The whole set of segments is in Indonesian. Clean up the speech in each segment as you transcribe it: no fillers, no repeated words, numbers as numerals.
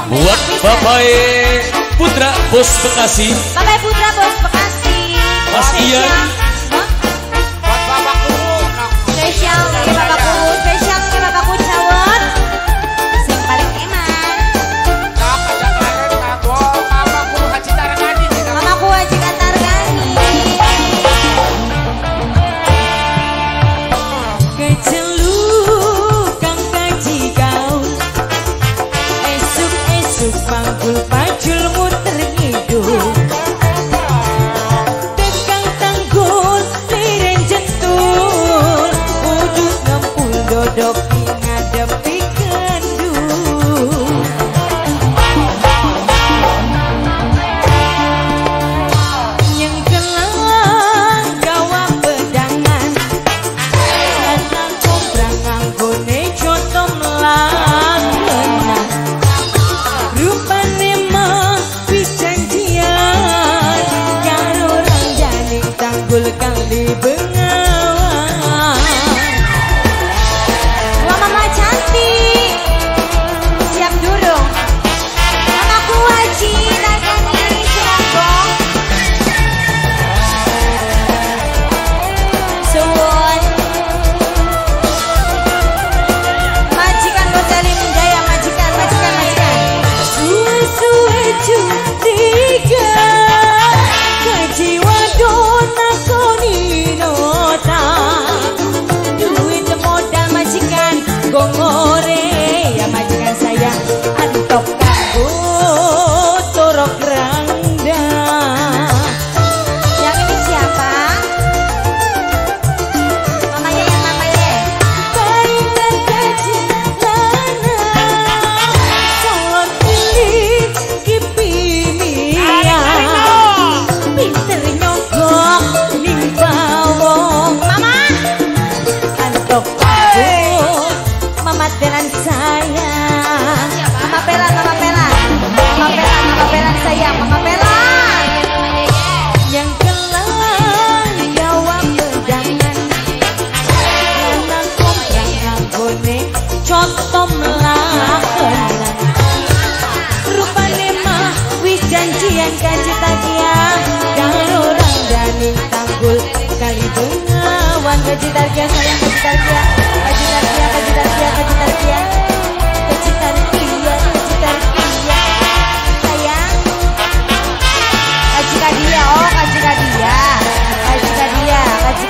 Buat Bapak Putra Bos Bekasi, Bapak Putra Bos Bekasi, Mas Ian, buat bapakku spesial dari bapakku, spesial dari bapakku cawet, yang paling eman. ajak laren buat bapakku Haji Targani. Mamaku Haji Targani. Keceluk kang kaji gaul, esuk-esuk panggul pacul muter ngidul. Tegang tanggul liren jentul, udut ngempul dodok ngadepi kendul. Nyengkelang gawa pedangan, datang komprang anggone coto melangenan. Rupane mah pijanjian karo ranjane tanggul kali bengawan. Wah mama cantik, siap durung. Mamaku Haji Targani Cirambong. Suwun. Majikan Gosalim Jaya, majikan. Suwe-suwe curiga kejiwa dona koninota. Duit modal majikan gongore ya majikan saya antok kanggo torok rangda. Yang ini siapa? Mamanya yang namanya. Paringan gaji lana solot pilih kipimia pinter nyogok ning bawong. Mama. Antok aku mama tenan saya. Mama Pelan sayang, Mama Pelan. Yang kelang jawab pedangan, lanang komprang anggone coto melakenan. Rupane mah wis janjian kaji tagiah karo randaning tanggul kali bengawan. Kaji tagiah sayang, kaji tagiah, kaji tagiah, kaji tagiah, kaji tagiah, kaji tagiah, kaji tagiah. Sayang. Kaji Kadia, oh Kaji Kadia. Kaji Kadia.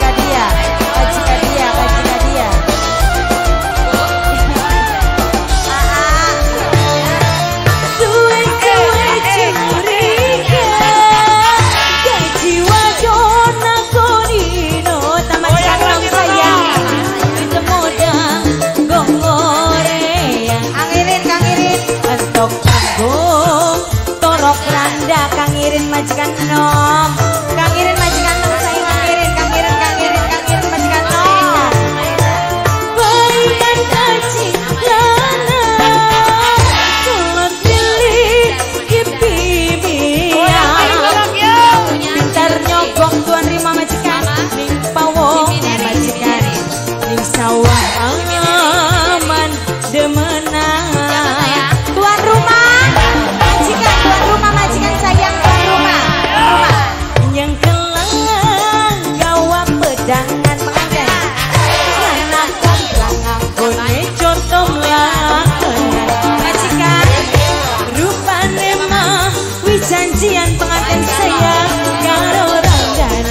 Suwe-suwe curiga kejiwa dona konino taman sarang sayang itu modal gongoreang Kangirin. antok kanggo torok randa kangirin majikan nom. Kangirin majikan nom sayang, kangirin majikan nom. Paringan kaji lana solot pilih kipimia pintar nyogok tuan rima majikan ning pawong majikan ning sawah aman demenan. Tuan rumah majikan sayang, tuan rumah. Yang kelang gawa pedangan pengantin anak komprang anggone coto melakenan. Majikan. Rupane mah wis janjian pengantin saya karo ranjane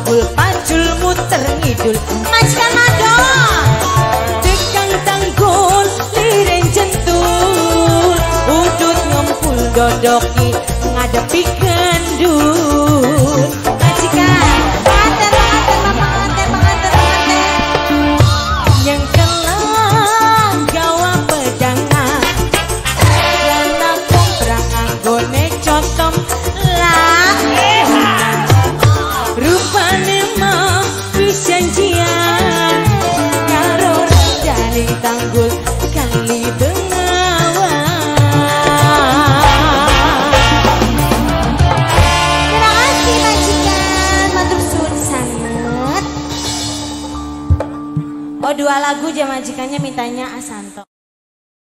Tanggul pacul muter ngidul Majikan Madon. Cekang tanggul liren jentul udut ngempul dodoki ngadepi gendut Majikan. Pengantin, pengantin. yang kelang gawa pedangan yang nakong perang anggone cotom Lah. rupane mau janjian karo rajane tanggul kali bengawan. Terima kasih majikan, matur suwun sanget. Oh 2 lagu aja majikannya mintanya Asanto.